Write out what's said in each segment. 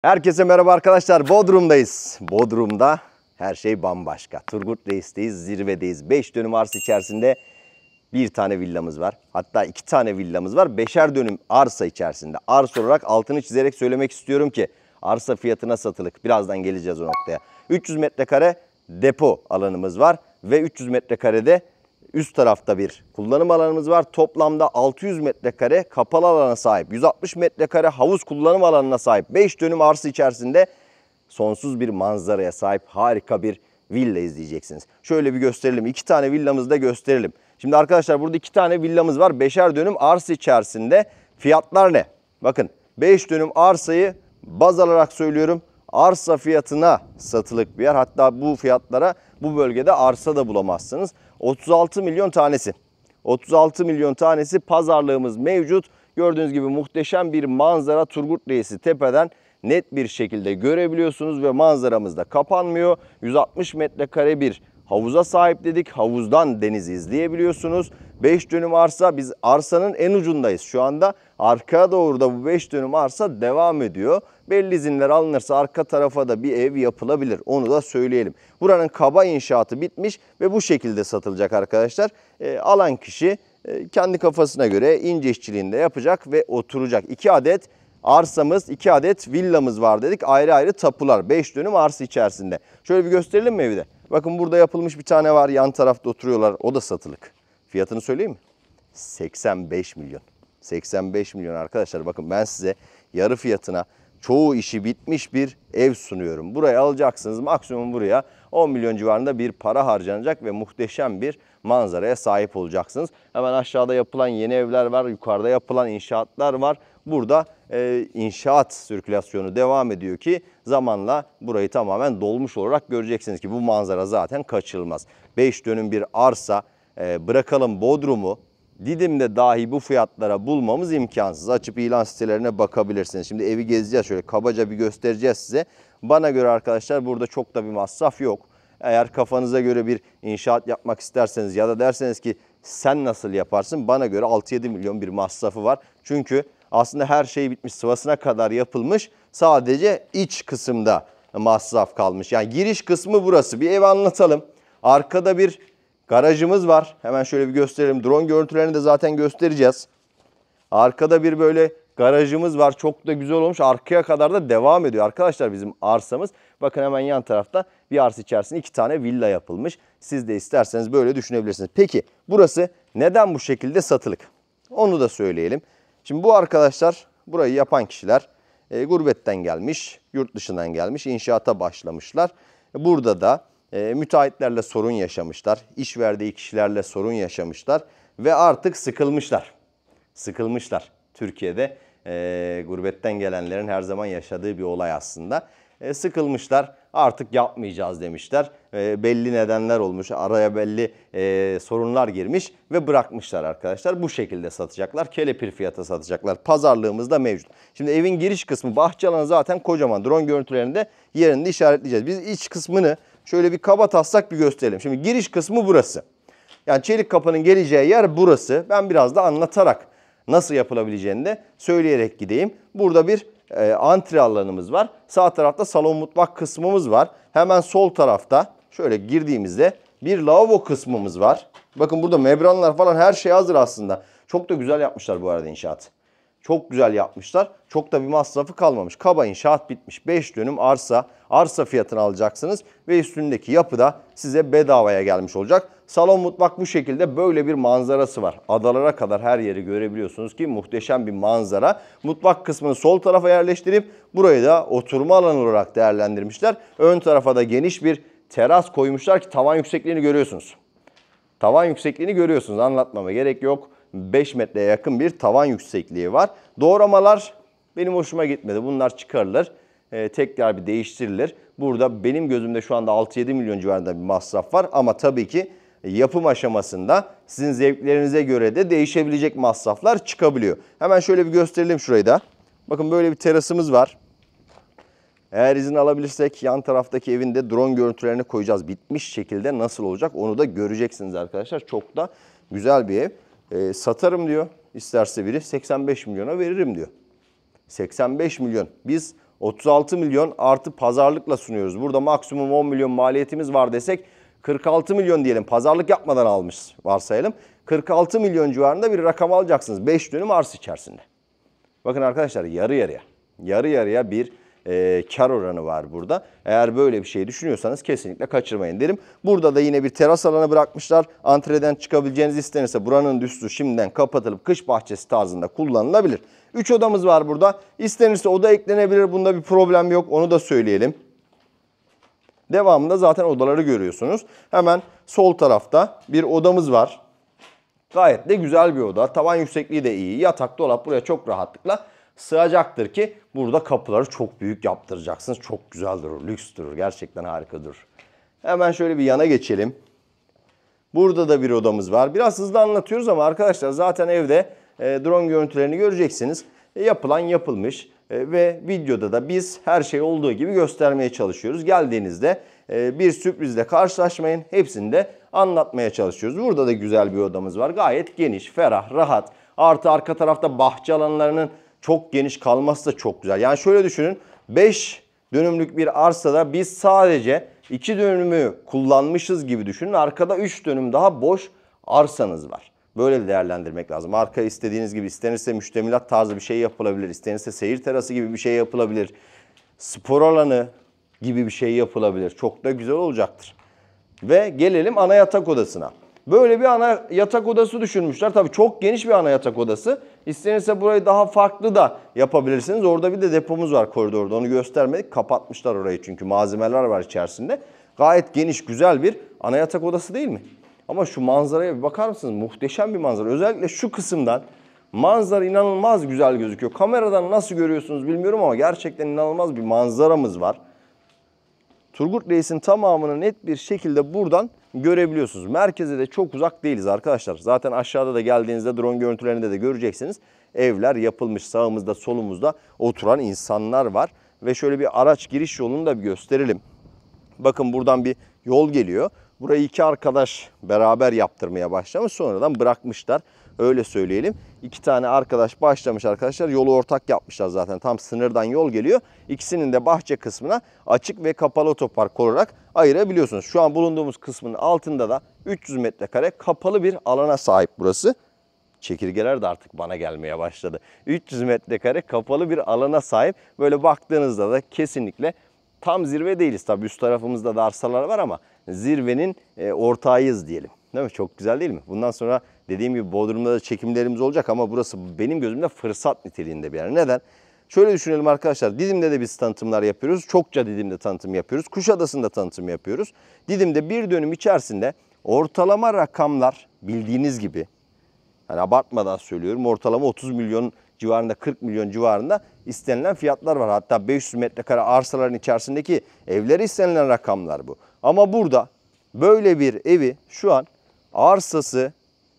Herkese merhaba arkadaşlar. Bodrum'dayız. Bodrum'da her şey bambaşka. Turgut Reis'teyiz, zirvedeyiz. 5 dönüm arsa içerisinde bir tane villamız var. Hatta 2 tane villamız var. 5'er dönüm arsa içerisinde. Arsa olarak altını çizerek söylemek istiyorum ki arsa fiyatına satılık. Birazdan geleceğiz o noktaya. 300 metrekare depo alanımız var ve 300 metrekarede üst tarafta bir kullanım alanımız var. Toplamda 600 metrekare kapalı alana sahip, 160 metrekare havuz kullanım alanına sahip 5 dönüm arsa içerisinde sonsuz bir manzaraya sahip harika bir villa izleyeceksiniz. Şöyle bir gösterelim. 2 tane villamızı da gösterelim. Şimdi arkadaşlar burada 2 tane villamız var. 5'er dönüm arsa içerisinde fiyatlar ne? Bakın 5 dönüm arsayı baz alarak söylüyorum. Arsa fiyatına satılık bir yer. Hatta bu fiyatlara bu bölgede arsa da bulamazsınız. 36 milyon tanesi. 36 milyon tanesi pazarlığımız mevcut. Gördüğünüz gibi muhteşem bir manzara Turgut Reis'i tepeden net bir şekilde görebiliyorsunuz ve manzaramız da kapanmıyor. 160 metrekare bir havuza sahip dedik. Havuzdan denizi izleyebiliyorsunuz. 5 dönüm arsa, biz arsanın en ucundayız şu anda. Arkaya doğru da bu 5 dönüm arsa devam ediyor. Belli izinler alınırsa arka tarafa da bir ev yapılabilir. Onu da söyleyelim. Buranın kaba inşaatı bitmiş ve bu şekilde satılacak arkadaşlar. Alan kişi kendi kafasına göre ince işçiliğinde yapacak ve oturacak. 2 adet arsamız, 2 adet villamız var dedik. Ayrı ayrı tapular. 5 dönüm arsa içerisinde. Şöyle bir gösterelim mi evi de? Bakın burada yapılmış bir tane var. Yan tarafta oturuyorlar. O da satılık. Fiyatını söyleyeyim mi? 85 milyon. 85 milyon arkadaşlar. Bakın ben size yarı fiyatına çoğu işi bitmiş bir ev sunuyorum. Burayı alacaksınız. Maksimum buraya 10 milyon civarında bir para harcanacak ve muhteşem bir manzaraya sahip olacaksınız. Hemen aşağıda yapılan yeni evler var. Yukarıda yapılan inşaatlar var. Burada inşaat sirkülasyonu devam ediyor ki zamanla burayı tamamen dolmuş olarak göreceksiniz ki bu manzara zaten kaçırılmaz. 5 dönüm bir arsa, bırakalım Bodrum'u, Didim'de dahi bu fiyatlara bulmamız imkansız. Açıp ilan sitelerine bakabilirsiniz. Şimdi evi gezeceğiz, şöyle kabaca bir göstereceğiz size. Bana göre arkadaşlar burada çok da bir masraf yok. Eğer kafanıza göre bir inşaat yapmak isterseniz ya da derseniz ki sen nasıl yaparsın? Bana göre 6-7 milyon bir masrafı var. Çünkü aslında her şey bitmiş, sıvasına kadar yapılmış. Sadece iç kısımda masraf kalmış. Yani giriş kısmı burası. Bir ev anlatalım. Arkada bir garajımız var. Hemen şöyle bir gösterelim. Drone görüntülerini de zaten göstereceğiz. Arkada bir böyle garajımız var. Çok da güzel olmuş. Arkaya kadar da devam ediyor arkadaşlar bizim arsamız. Bakın hemen yan tarafta bir arsa içerisinde 2 tane villa yapılmış. Siz de isterseniz böyle düşünebilirsiniz. Peki burası neden bu şekilde satılık? Onu da söyleyelim. Şimdi bu arkadaşlar, burayı yapan kişiler gurbetten gelmiş, yurt dışından gelmiş, inşaata başlamışlar. Burada da müteahhitlerle sorun yaşamışlar, iş verdiği kişilerle sorun yaşamışlar ve artık sıkılmışlar. Sıkılmışlar. Türkiye'de gurbetten gelenlerin her zaman yaşadığı bir olay aslında. Sıkılmışlar, artık yapmayacağız demişler. Belli nedenler olmuş, araya belli sorunlar girmiş ve bırakmışlar arkadaşlar. Bu şekilde satacaklar, kelepir fiyata satacaklar. Pazarlığımız da mevcut. Şimdi evin giriş kısmı, bahçe alanı zaten kocaman. Drone görüntülerinde yerinde işaretleyeceğiz. Biz iç kısmını şöyle bir kaba taslak bir gösterelim. Şimdi giriş kısmı burası. Yani çelik kapının geleceği yer burası. Ben biraz da anlatarak nasıl yapılabileceğini de söyleyerek gideyim. Burada bir antre alanımız var. Sağ tarafta salon mutfak kısmımız var. Hemen sol tarafta şöyle girdiğimizde bir lavabo kısmımız var. Bakın burada membranlar falan her şey hazır aslında. Çok da güzel yapmışlar bu arada inşaat. Çok güzel yapmışlar. Çok da bir masrafı kalmamış. Kaba inşaat bitmiş. 5 dönüm arsa. Arsa fiyatını alacaksınız ve üstündeki yapı da size bedavaya gelmiş olacak. Salon mutfak bu şekilde, böyle bir manzarası var. Adalara kadar her yeri görebiliyorsunuz ki muhteşem bir manzara. Mutfak kısmını sol tarafa yerleştirip burayı da oturma alanı olarak değerlendirmişler. Ön tarafa da geniş bir teras koymuşlar ki tavan yüksekliğini görüyorsunuz. Tavan yüksekliğini görüyorsunuz. Anlatmama gerek yok. 5 metreye yakın bir tavan yüksekliği var. Doğramalar benim hoşuma gitmedi. Bunlar çıkarılır. Tekrar bir değiştirilir. Burada benim gözümde şu anda 6-7 milyon civarında bir masraf var. Ama tabii ki yapım aşamasında sizin zevklerinize göre de değişebilecek masraflar çıkabiliyor. Hemen şöyle bir gösterelim şurayı da. Bakın böyle bir terasımız var. Eğer izin alabilirsek yan taraftaki evin de drone görüntülerini koyacağız. Bitmiş şekilde nasıl olacak onu da göreceksiniz arkadaşlar. Çok da güzel bir ev. Satarım diyor. İsterse biri 85 milyona veririm diyor. 85 milyon. Biz 36 milyon artı pazarlıkla sunuyoruz. Burada maksimum 10 milyon maliyetimiz var desek 46 milyon diyelim. Pazarlık yapmadan almış varsayalım. 46 milyon civarında bir rakam alacaksınız 5 dönüm arsa içerisinde. Bakın arkadaşlar yarı yarıya. Yarı yarıya bir kar oranı var burada. Eğer böyle bir şey düşünüyorsanız kesinlikle kaçırmayın derim. Burada da yine bir teras alanı bırakmışlar. Antreden çıkabileceğiniz istenirse buranın üstü şimdiden kapatılıp kış bahçesi tarzında kullanılabilir. 3 odamız var burada. İstenirse oda eklenebilir. Bunda bir problem yok. Onu da söyleyelim. Devamında zaten odaları görüyorsunuz. Hemen sol tarafta bir odamız var. Gayet de güzel bir oda. Tavan yüksekliği de iyi. Yatak, dolap buraya çok rahatlıkla sığacaktır ki burada kapıları çok büyük yaptıracaksınız. Çok güzel durur, lüks durur. Gerçekten harika durur. Hemen şöyle bir yana geçelim. Burada da bir odamız var. Biraz hızlı anlatıyoruz ama arkadaşlar zaten evde drone görüntülerini göreceksiniz. Yapılan yapılmış ve videoda da biz her şey olduğu gibi göstermeye çalışıyoruz. Geldiğinizde bir sürprizle karşılaşmayın. Hepsini de anlatmaya çalışıyoruz. Burada da güzel bir odamız var. Gayet geniş, ferah, rahat. Artı arka tarafta bahçe alanlarının çok geniş kalması da çok güzel. Yani şöyle düşünün. 5 dönümlük bir arsada biz sadece 2 dönümü kullanmışız gibi düşünün. Arkada 3 dönüm daha boş arsanız var. Böyle de değerlendirmek lazım. Arkaya istediğiniz gibi, istenirse müştemilat tarzı bir şey yapılabilir. İstenirse seyir terası gibi bir şey yapılabilir. Spor alanı gibi bir şey yapılabilir. Çok da güzel olacaktır. Ve gelelim ana yatak odasına. Böyle bir ana yatak odası düşünmüşler. Tabii çok geniş bir ana yatak odası. İstenirse burayı daha farklı da yapabilirsiniz. Orada bir de depomuz var koridorda. Onu göstermedik. Kapatmışlar orayı çünkü malzemeler var içerisinde. Gayet geniş, güzel bir ana yatak odası değil mi? Ama şu manzaraya bir bakar mısınız? Muhteşem bir manzara. Özellikle şu kısımdan manzara inanılmaz güzel gözüküyor. Kameradan nasıl görüyorsunuz bilmiyorum ama gerçekten inanılmaz bir manzaramız var. Turgut Reis'in tamamını net bir şekilde buradan görebiliyorsunuz. Merkeze de çok uzak değiliz arkadaşlar. Zaten aşağıda da geldiğinizde drone görüntülerinde de göreceksiniz. Evler yapılmış, sağımızda solumuzda oturan insanlar var. Ve şöyle bir araç giriş yolunu da bir gösterelim. Bakın buradan bir yol geliyor. Burayı iki arkadaş beraber yaptırmaya başlamış. Sonradan bırakmışlar. Öyle söyleyelim. İki tane arkadaş başlamış arkadaşlar. Yolu ortak yapmışlar zaten. Tam sınırdan yol geliyor. İkisinin de bahçe kısmına açık ve kapalı otopark olarak ayırabiliyorsunuz. Şu an bulunduğumuz kısmın altında da 300 metrekare kapalı bir alana sahip burası. Çekirgeler de artık bana gelmeye başladı. 300 metrekare kapalı bir alana sahip. Böyle baktığınızda da kesinlikle tam zirve değiliz. Tabii üst tarafımızda da arsalar var ama zirvenin ortağıyız diyelim. Değil mi? Çok güzel değil mi? Bundan sonra dediğim gibi Bodrum'da da çekimlerimiz olacak ama burası benim gözümde fırsat niteliğinde bir yer. Neden? Şöyle düşünelim arkadaşlar. Didim'de de biz tanıtımlar yapıyoruz. Çokça Didim'de tanıtım yapıyoruz. Kuşadası'nda tanıtım yapıyoruz. Didim'de bir dönüm içerisinde ortalama rakamlar bildiğiniz gibi, hani abartmadan söylüyorum, ortalama 30 milyon civarında, 40 milyon civarında istenilen fiyatlar var. Hatta 500 metrekare arsaların içerisindeki evlere istenilen rakamlar bu. Ama burada böyle bir evi şu an arsası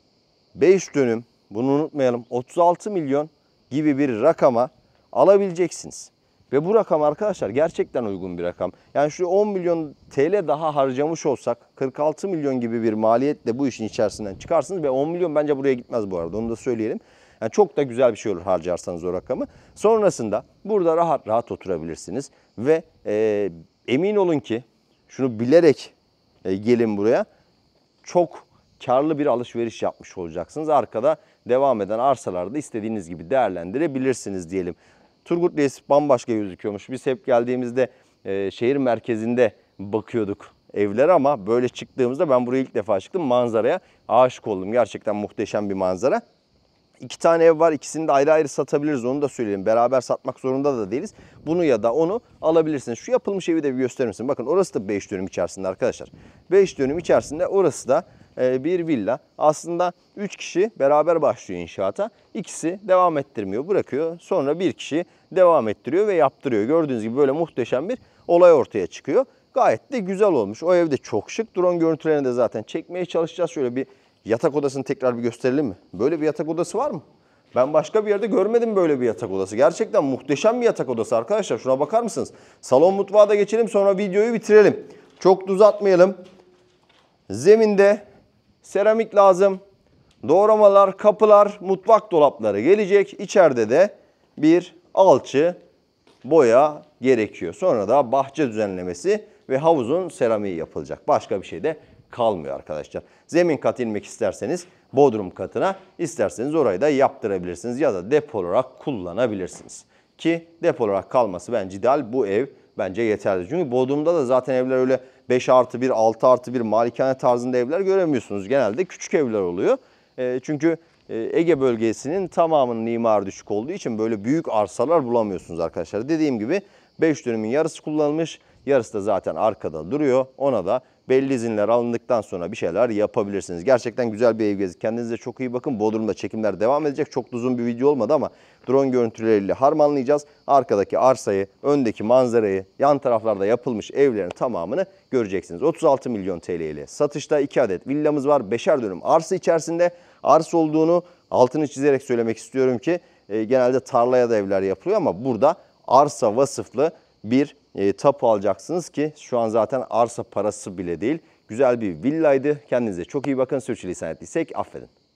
5 dönüm, bunu unutmayalım, 36 milyon gibi bir rakama alabileceksiniz. Ve bu rakam arkadaşlar gerçekten uygun bir rakam. Yani şu 10 milyon TL daha harcamış olsak 46 milyon gibi bir maliyetle bu işin içerisinden çıkarsınız ve 10 milyon bence buraya gitmez bu arada, onu da söyleyelim. Yani çok da güzel bir şey olur harcarsanız o rakamı. Sonrasında burada rahat rahat oturabilirsiniz ve emin olun ki şunu bilerek gelin buraya, çok karlı bir alışveriş yapmış olacaksınız. Arkada devam eden arsalarda istediğiniz gibi değerlendirebilirsiniz diyelim. Turgut Reis bambaşka gözüküyormuş. Biz hep geldiğimizde şehir merkezinde bakıyorduk evlere ama böyle çıktığımızda, ben buraya ilk defa çıktım, manzaraya aşık oldum. Gerçekten muhteşem bir manzara. 2 tane ev var. İkisini de ayrı ayrı satabiliriz. Onu da söyleyelim. Beraber satmak zorunda da değiliz. Bunu ya da onu alabilirsiniz. Şu yapılmış evi de bir gösterir misin? Bakın orası da 5 dönüm içerisinde arkadaşlar. 5 dönüm içerisinde orası da bir villa. Aslında 3 kişi beraber başlıyor inşaata. İkisi devam ettirmiyor, bırakıyor. Sonra bir kişi devam ettiriyor ve yaptırıyor. Gördüğünüz gibi böyle muhteşem bir olay ortaya çıkıyor. Gayet de güzel olmuş. O evde çok şık. Drone görüntülerini de zaten çekmeye çalışacağız. Şöyle bir yatak odasını tekrar bir gösterelim mi? Böyle bir yatak odası var mı? Ben başka bir yerde görmedim böyle bir yatak odası. Gerçekten muhteşem bir yatak odası arkadaşlar. Şuna bakar mısınız? Salon mutfağa da geçelim, sonra videoyu bitirelim. Çok da uzatmayalım. Zeminde seramik lazım. Doğramalar, kapılar, mutfak dolapları gelecek. İçeride de bir alçı boya gerekiyor. Sonra da bahçe düzenlemesi ve havuzun seramiği yapılacak. Başka bir şey de kalmıyor arkadaşlar. Zemin kat inmek isterseniz bodrum katına, isterseniz orayı da yaptırabilirsiniz ya da depo olarak kullanabilirsiniz. Ki depo olarak kalması bence ideal, bu ev bence yeterli. Çünkü Bodrum'da da zaten evler öyle 5+1, 6+1 malikane tarzında evler göremiyorsunuz. Genelde küçük evler oluyor. Çünkü Ege bölgesinin tamamının imarı düşük olduğu için böyle büyük arsalar bulamıyorsunuz arkadaşlar. Dediğim gibi 5 dönümün yarısı kullanılmış, yarısı da zaten arkada duruyor. Ona da belli izinler alındıktan sonra bir şeyler yapabilirsiniz. Gerçekten güzel bir ev gezi. Kendinize çok iyi bakın. Bodrum'da çekimler devam edecek. Çok uzun bir video olmadı ama drone görüntüleriyle harmanlayacağız. Arkadaki arsayı, öndeki manzarayı, yan taraflarda yapılmış evlerin tamamını göreceksiniz. 36 milyon TL ile satışta 2 adet villamız var. 5'er dönüm arsa içerisinde. Arsa olduğunu altını çizerek söylemek istiyorum ki genelde tarlaya da evler yapılıyor ama burada arsa vasıflı bir tapu alacaksınız ki şu an zaten arsa parası bile değil. Güzel bir villaydı. Kendinize çok iyi bakın. Sürçülisan ettiysek affedin.